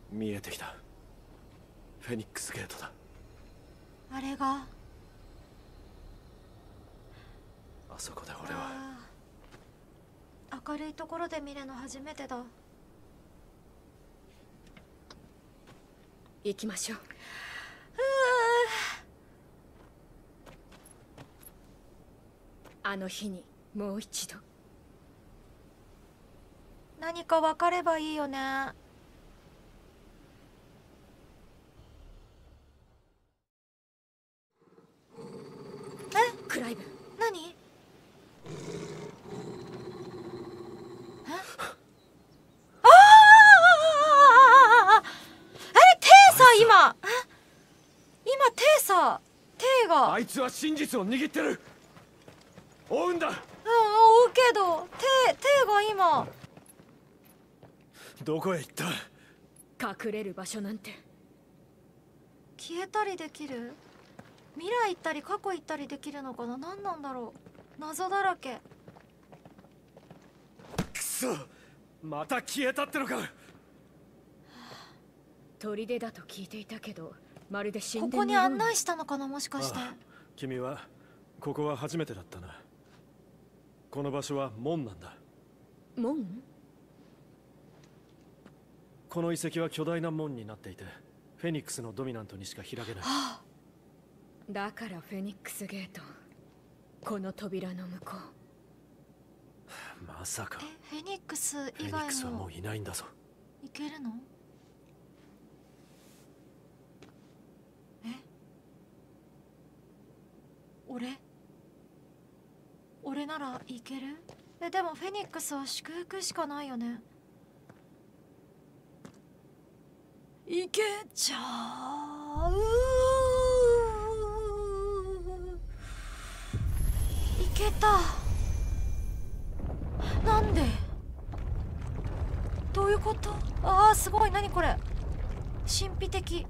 見えてきた。フェニックスゲートだ。 あれがあそこで俺は。 明るいところで見るの初めてだ。 行きましょう。あの日にもう一度。 何か分かればいいよね。 クライブ。 何？今テーサー、テーが。 あいつは真実を握ってる。追うんだ。 追うけどテーが今どこへ行った？ 隠れる場所なんて。 消えたりできる？未来行ったり過去行ったりできるのかな。何なんだろう、謎だらけ。 くそ、また消えたってのか。 砦だと聞いていたけど、まるで神殿ここに案内したのかな、もしかして。 君はここは初めてだったな。この場所は門なんだ。 門？ この遺跡は巨大な門になっていて、フェニックスのドミナントにしか開けない。 だからフェニックスゲート、この扉の向こう。まさか。 フェニックス以外も。 フェニックスはもういないんだぞ。 いけるの？俺ならいける？でもフェニックスは祝福しかないよね。いけちゃう。いけた。なんで？どういうこと？ああ、すごい。何これ、神秘的。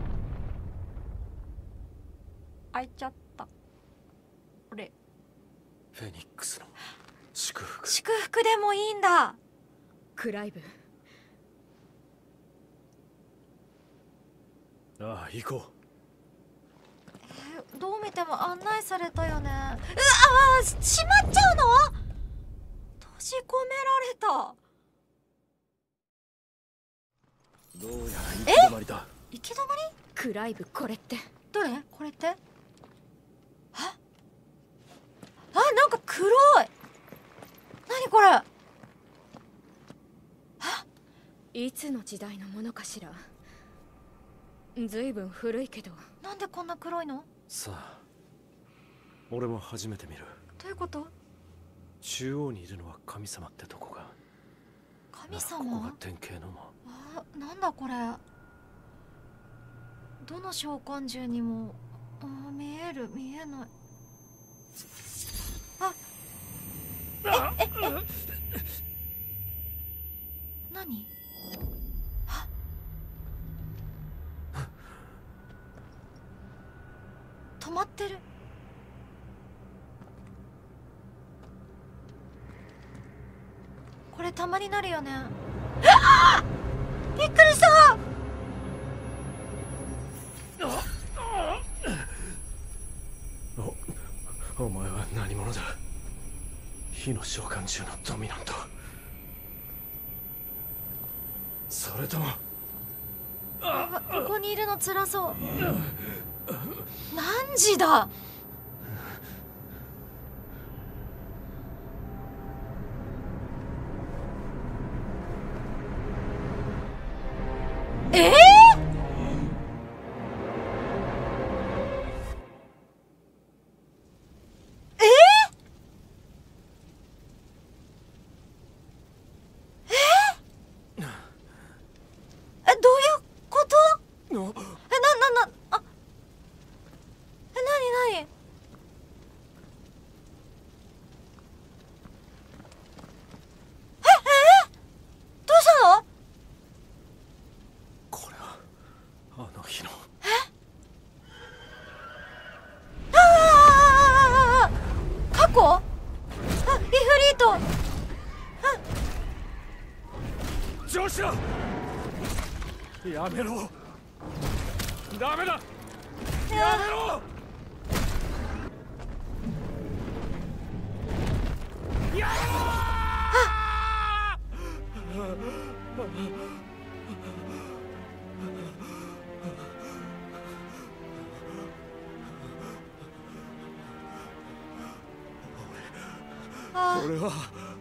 開いちゃった。これフェニックスの祝福。 祝福でもいいんだ。 クライブ。 ああ、行こう。どう見ても案内されたよね。閉まっちゃうの？閉じ込められた。 どうやら行き止まりだ。 行き止まり？ クライブ、これって。 どれ？これって？なんか黒い。何これ？ いつの時代のものかしら。ずいぶん古いけど。 なんでこんな黒いの？ さあ、俺も初めて見る。 どういうこと？ 中央にいるのは神様ってとこか。 神様？ ここが典型のも。 なんだこれ。どの召喚獣にも見える、見えない。何？止まってる。これたまになるよね。びっくりした。 お前は何者だ？火の召喚獣のドミナント？それともここにいるの辛そう。何時だ？ 上司だ。 やめろ。ダメだ。 いややめろ。やめろ。俺は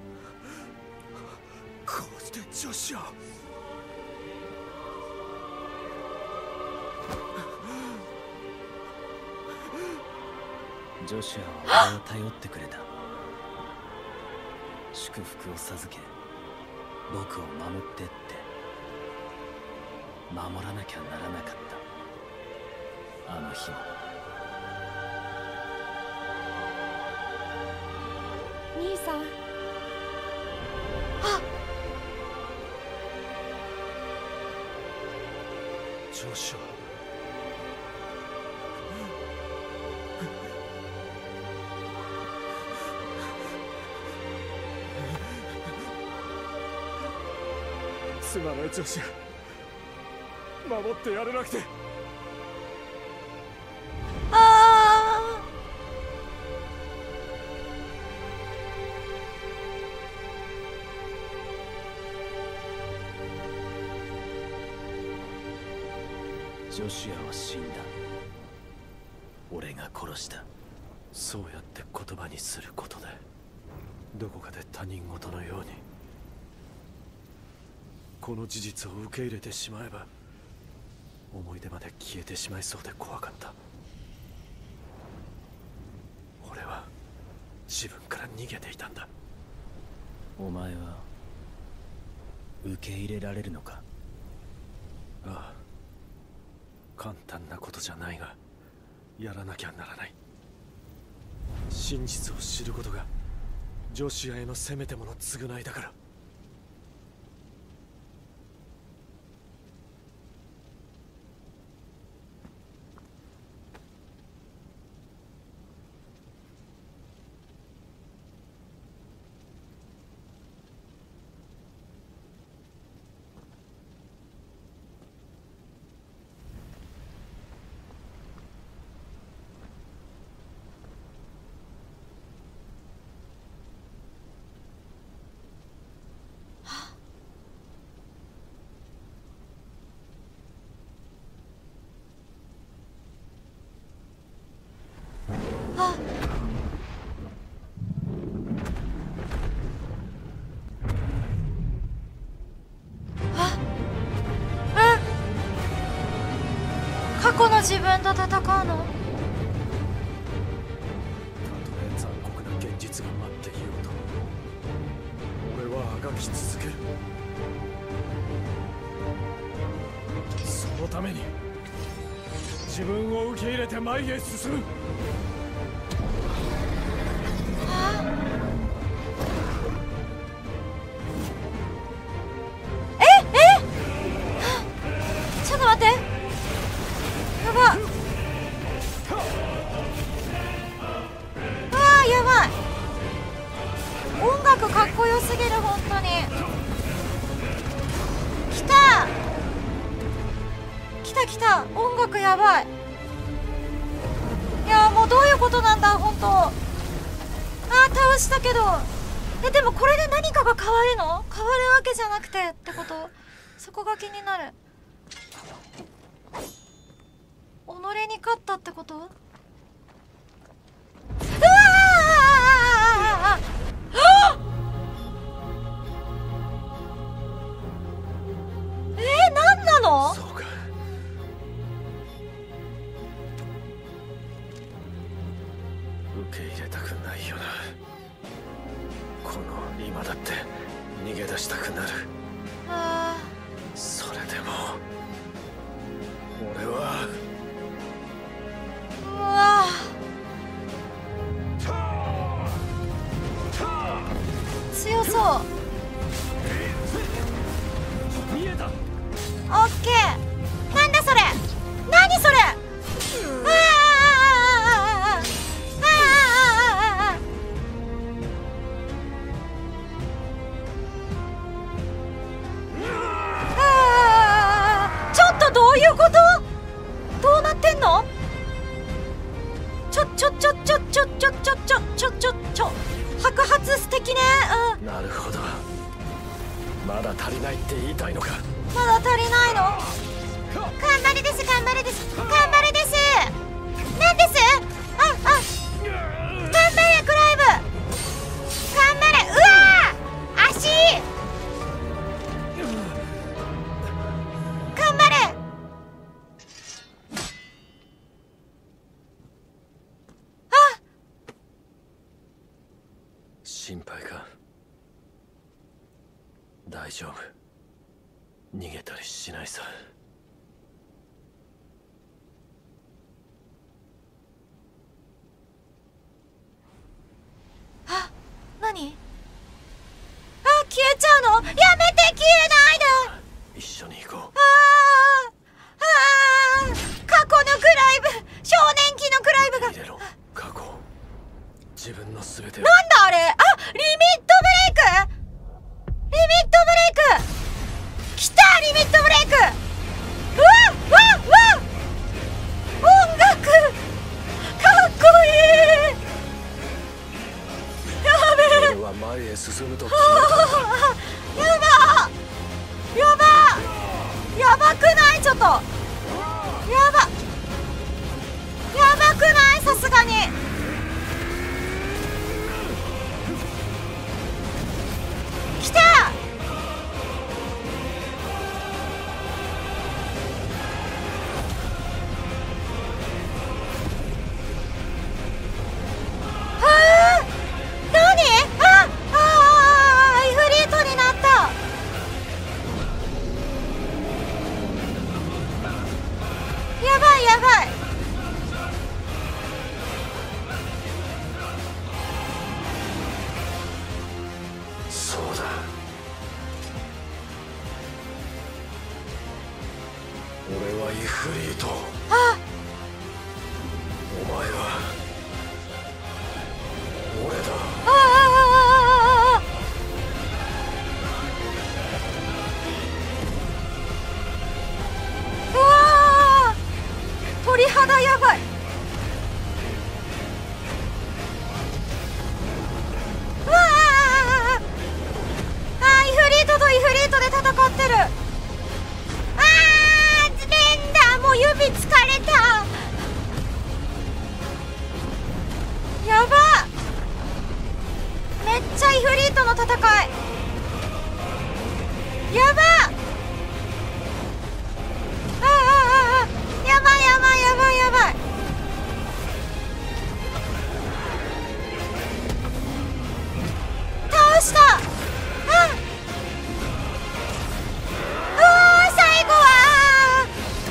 こうして女子をジョシュアは俺を頼ってくれた。祝福を授け僕を守ってって守らなきゃならなかった。あの日も兄さん。 ジョシュア。すまないジョシュア。守ってやれなくて。 ジョシュアは死んだ。俺が殺した。 そうやって言葉にすることでどこかで他人事のようにこの事実を受け入れてしまえば思い出まで消えてしまいそうで怖かった。俺は自分から逃げていたんだ。 お前は受け入れられるのか？ ああ、簡単なことじゃないがやらなきゃならない。真実を知ることがジョシュアへのせめてもの償いだから。 過去の自分と戦うの？ たとえ残酷な現実が待っていようと俺はあがき続ける。そのために自分を受け入れて前へ進む。 ちょっと待って、やばっ。やばい。音楽かっこよすぎる。本当に来た来た来た。音楽やばい。いやもうどういうことなんだ本当。倒したけどでもこれで何かが変わるの？変わるわけじゃなくてってこと？そこが気になる。己に勝ったってこと？うわ何なの？ そうか。受け入れたくないよな。この今だって逃げ出したくなる。それでも俺はうわ強そう。 見えた。 オッケー。なんだそれ。何それ。ちなるほど、まだ足りないって言いたいのか。 まだ足りないの。頑張れです、頑張れです、頑張れです。なんです。頑張れクライブ、頑張れ。うわー、足、頑張れ。 心配か。大丈夫、逃げたりしないさ。 何？消えちゃうの？やめて、消えないで。 一緒に行こう。 過去のクライブ、少年期のクライブが。 入れろ、過去、自分の全てを。 なんだあれ。リミットブレイク、リミットブレイク来た。リミットブレイク、うわ音楽かっこいい。やべえ、 俺は前へ進むと決めた。 やばくない？ちょっとやばくない？さすがに来た。イフリートになった。やばい。 そうだ、俺はイフリート。お前は俺だ。 鳥肌やばい。イフリートとイフリートで戦ってる。レンダーもう指疲れた。やば、めっちゃイフリートの戦いやば。やばい。倒した。最後は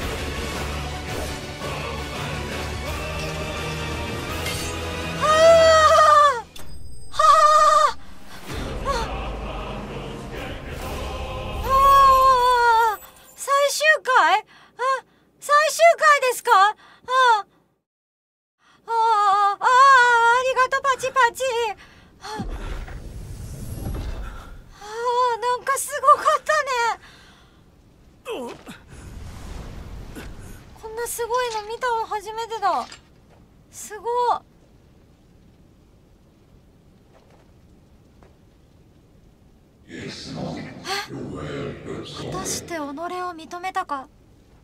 最終回？最終回ですか？ありがとうパチパチ。なんかすごかったね。こんなすごいの見たの初めてだ。すごい。果たして己を認めたか。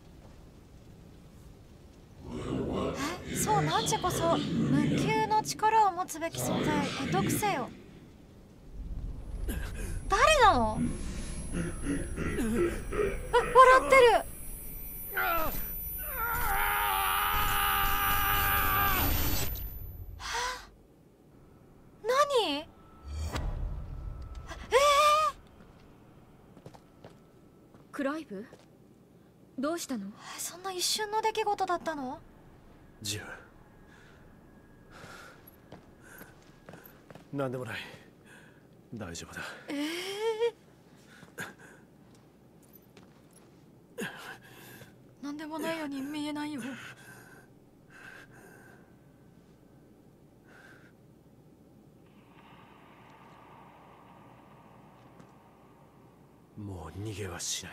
そう、なんちゃこそ無給の力を持つべき存在、得得せよ。誰なの？笑ってる。何？ クライブ、どうしたの？ そんな一瞬の出来事だったの？ ジル、なんでもない、大丈夫だ。 なんでもないように見えないよ。 もう逃げはしない。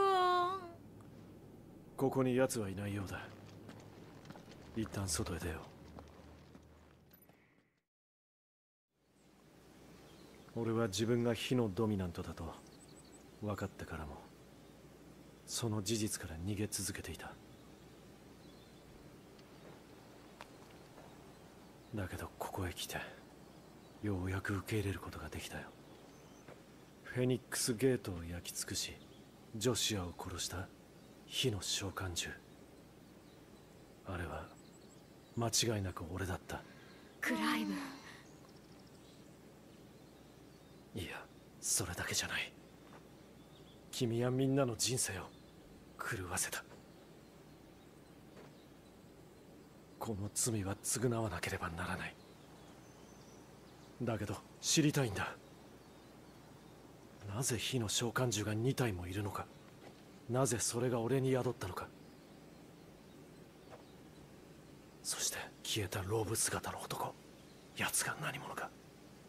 ここに奴はいないようだ。一旦外へ出よう。 俺は自分が火のドミナントだと分かってからもその事実から逃げ続けていた。だけどここへ来てようやく受け入れることができたよ。フェニックスゲートを焼き尽くしジョシュアを殺した火の召喚獣、あれは間違いなく俺だった。 クライブ、 いや、それだけじゃない。君はみんなの人生を狂わせた。この罪は償わなければならない。だけど知りたいんだ。なぜ火の召喚獣が2体もいるのか。なぜそれが俺に宿ったのか。そして消えたローブ姿の男、奴が何者か。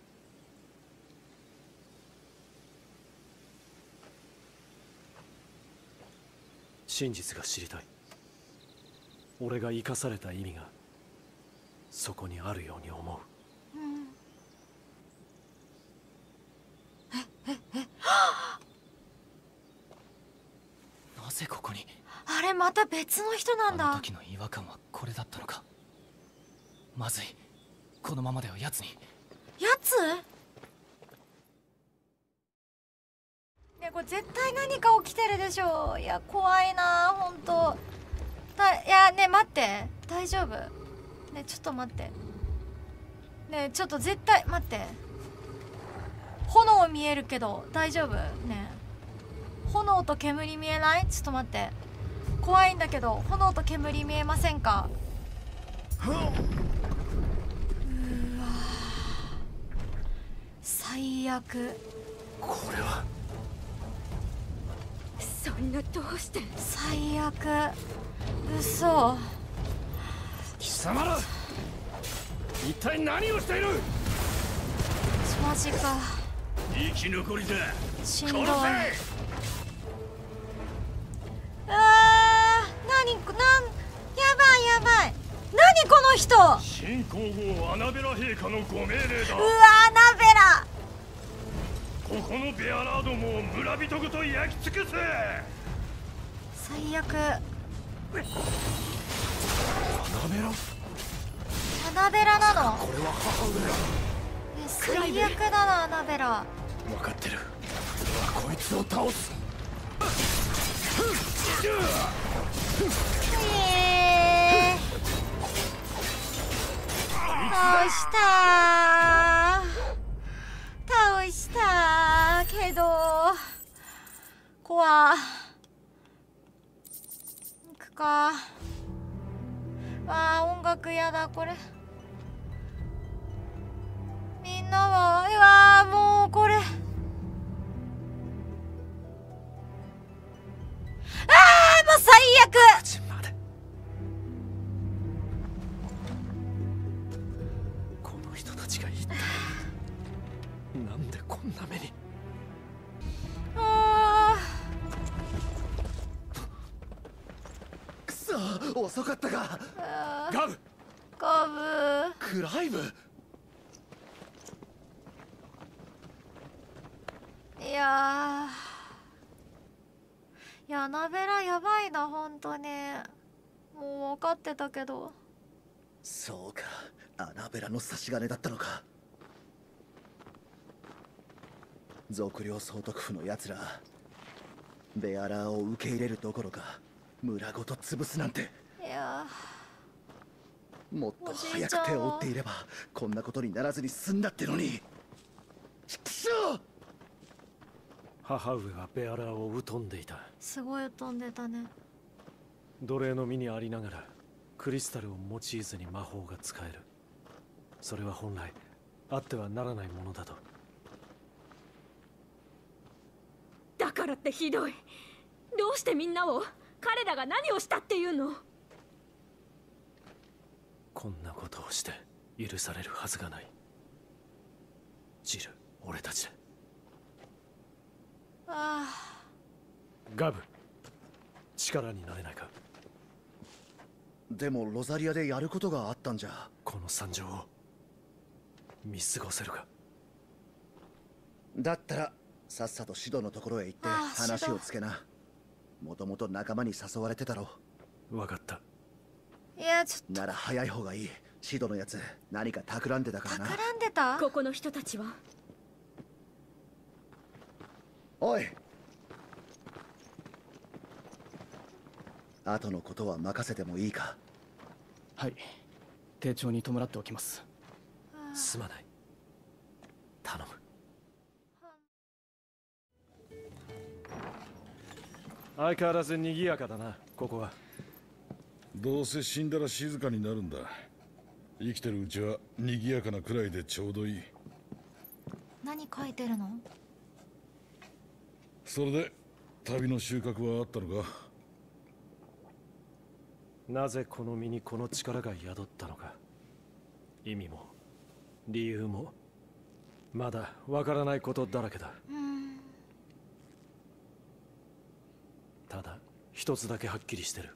真実が知りたい。俺が生かされた意味がそこにあるように思う。 なぜここに。 あれまた別の人なんだ。 あの時の違和感はこれだったのか。まずい、このままでは奴に。 やつね、これ絶対何か起きてるでしょ。いや怖いなほんと。いやね待って、大丈夫ね、ちょっと待ってね、ちょっと絶対待って、炎見えるけど大丈夫ね。炎と煙見えない？ちょっと待って、怖いんだけど炎と煙見えませんか？うわ最悪。 これはそんな、どうして。 最悪。嘘。 貴様ら一体何をしている。 マジか。 生き残りだ。 しんどい。 殺せ。 何やばいやばい。何この人。 新皇后アナベラ陛下のご命令だ。 うわアナベラ。 ここのベアラードも村人ごと焼き尽くせ。 最悪。 アナベラ。 アナベラなの。 これは母上が。 最悪だなアナベラ。 分かってる。俺はこいつを倒す。 倒した倒したけど怖。行くか。わあ音楽やだこれ。みんなはうわーもうこれあーもう最悪。 この人たちが一体なんでこんな目に。 くそ遅かったか。 ガブガブクライブ。 いやアナベラやばいなほんとね。もう分かってたけど。 そうか、アナベラの差し金だったのか。賊領総督府のやつらベアラーを受け入れるどころか村ごと潰すなんて。 いやもっと早く手を打っていればこんなことにならずに済んだってのに。ちくしょう。 母上がベアラーを疎んでいた。 すごい飛んでたね。 奴隷の身にありながらクリスタルを用いずに魔法が使える。それは本来あってはならないものだと。 だからってひどい。どうしてみんなを、彼らが何をしたっていうの。 こんなことをして許されるはずがない。ジル、俺たちで。ガブ、力になれないか。 でもロザリアでやることがあったんじゃ。 この惨状を見過ごせるか。 だったらさっさとシドのところへ行ってああ話をつけな。もともと仲間に誘われてたろ。 分かった。 いやちょっなら早い方がいい。シドのやつ何か企んでたからとな。 企んでた。 ここの人たちはおい、後のことは任せてもいいか。 はい、丁重に弔っておきます。 すまない。頼む。相変わらず賑やかだな、ここは。 どうせ死んだら静かになるんだ。生きてるうちは賑やかなくらいでちょうどいい。 何書いてるの？ それで旅の収穫はあったのか。 なぜこの身にこの力が宿ったのか、意味も理由もまだわからないことだらけだ。ただ一つだけはっきりしてる。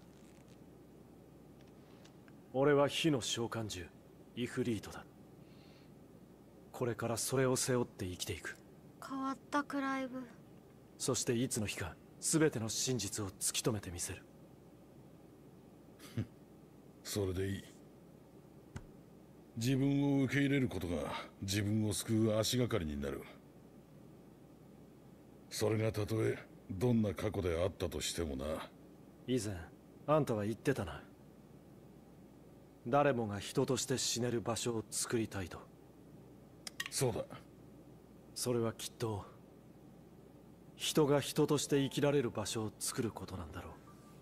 俺は火の召喚獣イフリートだ。これからそれを背負って生きていく。 変わったクライブ。 そしていつの日か全ての真実を突き止めてみせる。 それでいい。自分を受け入れることが自分を救う足がかりになる。それがたとえどんな過去であったとしてもな。 以前あんたは言ってたな。誰もが人として死ねる場所を作りたいと。 そうだ。 それはきっと人が人として生きられる場所を作ることなんだろう。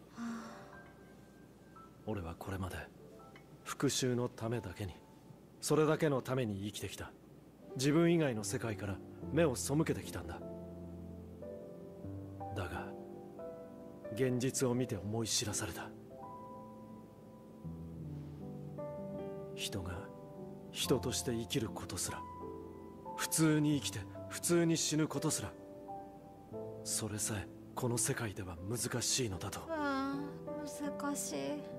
俺はこれまで復讐のためだけに、それだけのために生きてきた。自分以外の世界から目を背けてきたんだ。だが現実を見て思い知らされた。人が人として生きることすら、普通に生きて普通に死ぬことすら、それさえこの世界では難しいのだと。 難しい。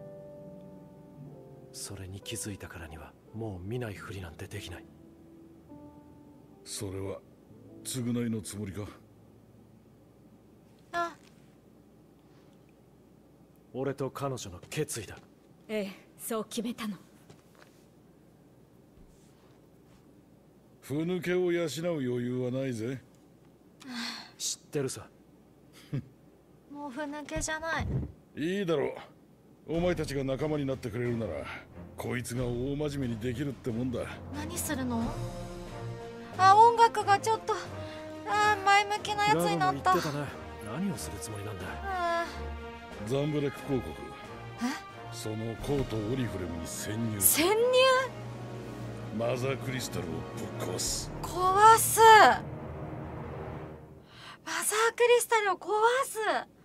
それに気づいたからにはもう見ないふりなんてできない。 それは償いのつもりか。 あ、 俺と彼女の決意だ。 ええ、そう決めたの。 ふぬけを養う余裕はないぜ。 知ってるさ。 もうふぬけじゃない。 いいだろう。お前たちが仲間になってくれるならこいつが大真面目にできるってもんだ。 何するの？あ、音楽がちょっと前向きなやつになった。 言ってたね。何をするつもりなんだ。 ザンブレック公国、そのコートオリフレムに潜入。 潜入？ マザークリスタルをぶっ壊す。 壊す。マザークリスタルを壊す。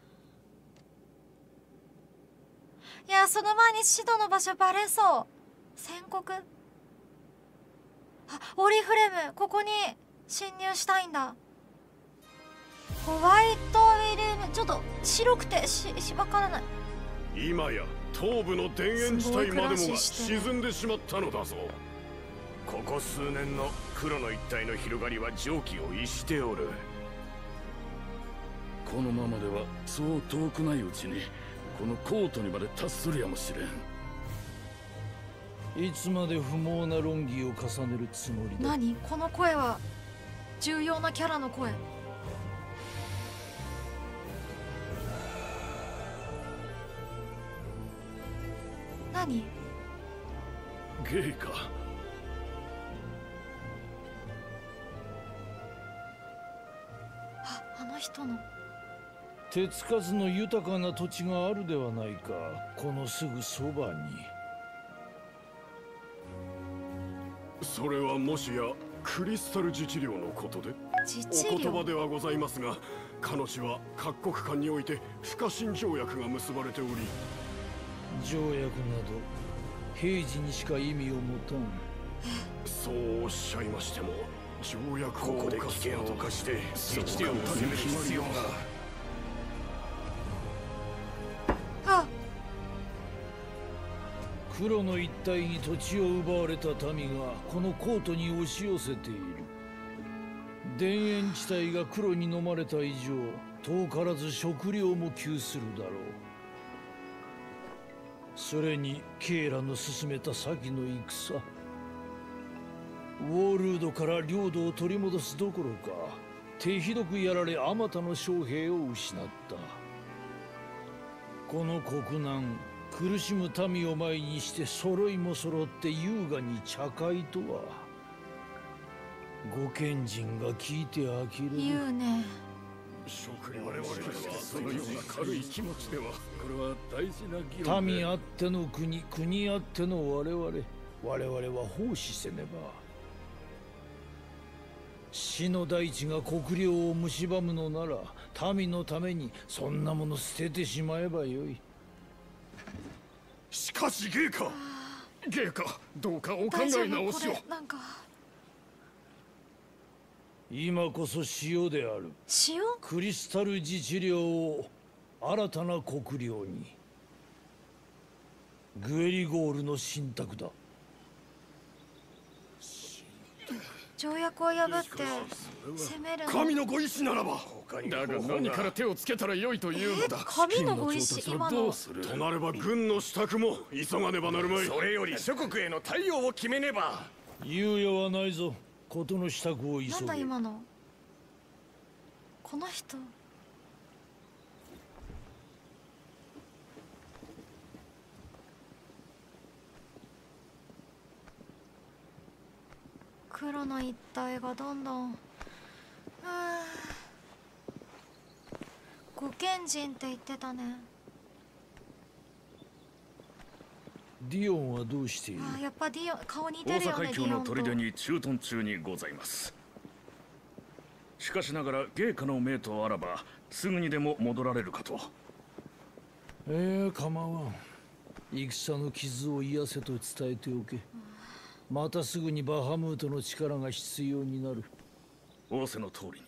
いや、その前にシドの場所バレそう。宣告。あ、オリフレム、ここに侵入したいんだ。ホワイトウィルム、ちょっと白くてわからない。 今や東部の田園地帯までもが沈んでしまったのだぞ。ここ数年の黒の一帯の広がりは常軌を逸しておる。 このままではそう遠くないうちにこのコートにまで達するやもしれん。いつまで不毛な論議を重ねるつもりだ。 何？この声は重要なキャラの声。何？ ゲイか。 あの人の。 手つかずの豊かな土地があるではないか、このすぐそばに。 それはもしやクリスタル自治領のことで？お言葉ではございますが、彼女は各国間において不可侵条約が結ばれており。 条約など平時にしか意味を持たん。 そうおっしゃいましても、条約をここで危険を冒して自治領を攻める必要が。 黒の一帯に土地を奪われた民がこのコートに押し寄せている。 田園地帯が黒に飲まれた以上、遠からず食料も窮するだろう。それにケイラの進めた先の戦、ウォールードから領土を取り戻すどころか、手ひどくやられあまたの将兵を失った。この国難、苦しむ民を前にして揃いも揃って優雅に茶会とは。ご賢人が聞いて呆れる。 言うね。 食料我々がそのような軽い気持ちでは、これは大事な議論で。 民あっての国、国あっての我々は奉仕せねば。死の大地が国領を蝕むのなら、民のためにそんなもの捨ててしまえばよい。 しかしゲイカ、どうかお考え直しを。 なんか今こそ塩である。 塩？ クリスタル自治領を新たな国領に。グエリゴールの信託だ。 条約を破って攻めるの。 神のご意志ならば。だが何から手をつけたらよいというのだ。 神のご意志、今の。 となれば軍の支度も急がねばなるまい。 それより諸国への対応を決めねば。 猶予はないぞ。事の支度を急げ。 なんだ今の。この人。黒の一帯がどんどん。ご賢人って言ってたね。 ディオンはどうしている？ あ、やっぱディオン、顔似てるよね。 大阪海峡の砦に駐屯中にございます。しかしながら芸家の命とあらばすぐにでも戻られるかと。 構わん。戦の傷を癒せと伝えておけ。またすぐにバハムートの力が必要になる。 仰せの通りに。